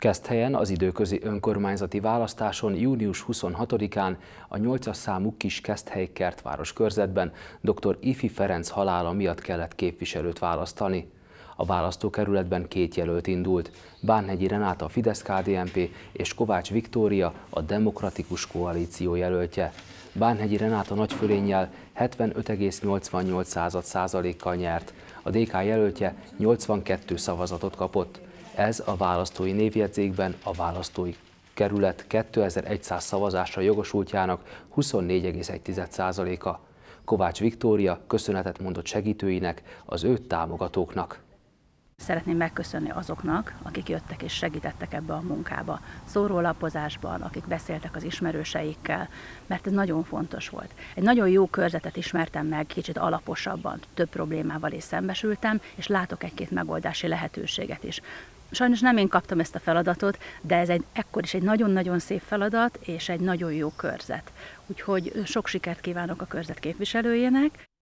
Keszthelyen az időközi önkormányzati választáson június 26-án a 8-as számú Kis-Keszthely Kertváros körzetben dr. Ify Ferenc halála miatt kellett képviselőt választani. A választókerületben 2 jelölt indult, Bánhegyi Renáta a Fidesz-KDNP és Kovács Viktória a Demokratikus Koalíció jelöltje. Bánhegyi Renáta nagy fölénnyel 75,88%-kal nyert, a DK jelöltje 82 szavazatot kapott. Ez a választói névjegyzékben a választói kerület 2100 szavazásra jogosultjának 24,1%-a. Kovács Viktória köszönetet mondott segítőinek, az őt támogatóknak. Szeretném megköszönni azoknak, akik jöttek és segítettek ebbe a munkába, szórólapozásban, akik beszéltek az ismerőseikkel, mert ez nagyon fontos volt. Egy nagyon jó körzetet ismertem meg, kicsit alaposabban, több problémával is szembesültem, és látok egy-két megoldási lehetőséget is. Sajnos nem én kaptam ezt a feladatot, de ez ekkor is egy nagyon-nagyon szép feladat, és egy nagyon jó körzet. Úgyhogy sok sikert kívánok a körzet képviselőjének.